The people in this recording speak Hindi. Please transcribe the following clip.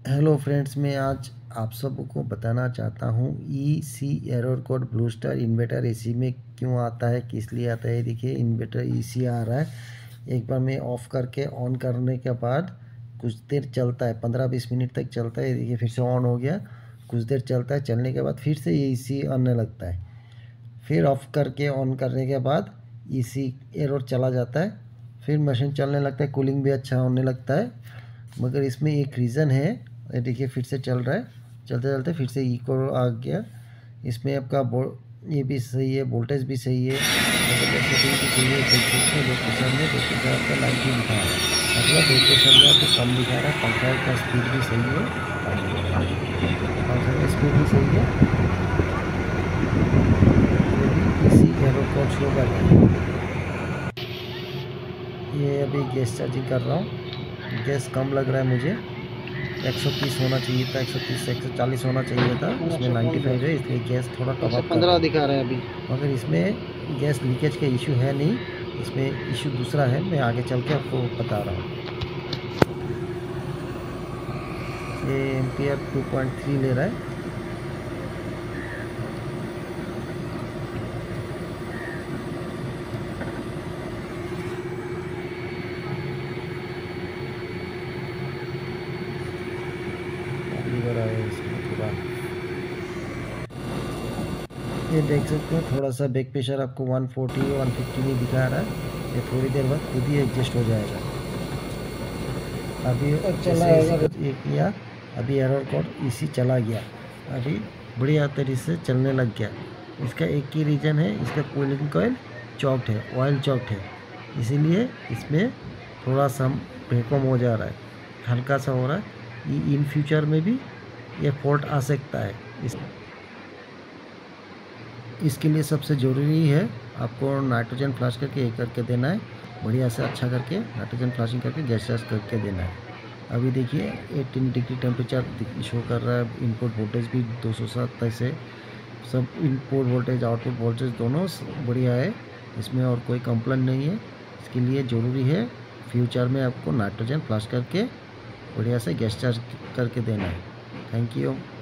हेलो फ्रेंड्स, मैं आज आप सबको बताना चाहता हूँ EC error code Blue Star inverter AC में क्यों आता है, किस लिए आता है। देखिए इन्वर्टर ईसी आ रहा है। एक बार मैं ऑफ़ करके ऑन करने के बाद कुछ देर चलता है, 15-20 मिनट तक चलता है। देखिए फिर से ऑन हो गया, कुछ देर चलता है। चलने के बाद फिर से ये ईसी आने लगता है। फिर ऑफ़ करके ऑन करने के बाद ईसी एरर चला जाता है। फिर मशीन चलने लगता है, कूलिंग भी अच्छा होने लगता है। मगर इसमें एक रीज़न है। ये देखिए फिर से चल रहा है, चलते चलते फिर से इको आ गया। इसमें आपका ये भी सही है, वोल्टेज भी सही है, सेटिंग भी सही है। लोकेशन में आपका 90 लिखा है, मतलब लोकेशन में आपको कम लिखा रहा है। पंखा का स्पीड भी सही है, पंखा का स्पीड भी सही है। ये भी इसी एरर कोड शो कर रहा है। ये अभी गैस चार्जिंग कर रहा हूँ, गैस कम लग रहा है मुझे। 130 होना चाहिए था, 130 से 140 होना चाहिए था। इसमें 95 है, इसलिए गैस थोड़ा टॉप अप कर रहा 115 है। दिखा रहा है अभी। मगर इसमें गैस लीकेज का इशू है नहीं, इसमें इशू दूसरा है। मैं आगे चल के आपको बता रहा हूँ। ये एम्पियर 2.3 ले रहा है। लीवर आया इसमें थोड़ा, ये देख सकते हो थोड़ा सा बैक प्रेशर आपको 140 150 में दिखा रहा है। ये थोड़ी देर बाद खुद ही एडजस्ट हो जाएगा। अभी जैसे इसी को ये किया, अभी एरर कोड इसी चला गया, अभी बढ़िया तरीके से चलने लग गया। इसका एक ही रीज़न है, इसका कूलिंग कॉइल चॉक्ड है, ऑयल चॉक्ड है, इसीलिए इसमें थोड़ा सा वैक्यूम हो जा रहा है, हल्का सा हो रहा है। इन फ्यूचर में भी ये फॉल्ट आ सकता है। इसके लिए सबसे ज़रूरी है आपको नाइट्रोजन फ्लश करके एक करके देना है, बढ़िया से अच्छा करके नाइट्रोजन फ्लशिंग करके गैस करके देना है। अभी देखिए 18 डिग्री टेम्परेचर शो कर रहा है। इनपुट वोल्टेज भी 227 है। सब इनपुट वोल्टेज आउटपुट वोल्टेज दोनों बढ़िया है, इसमें और कोई कंप्लेंट नहीं है। इसके लिए ज़रूरी है फ्यूचर में आपको नाइट्रोजन फ्लश करके बढ़िया से गैस चार्ज करके देना है। Thank you.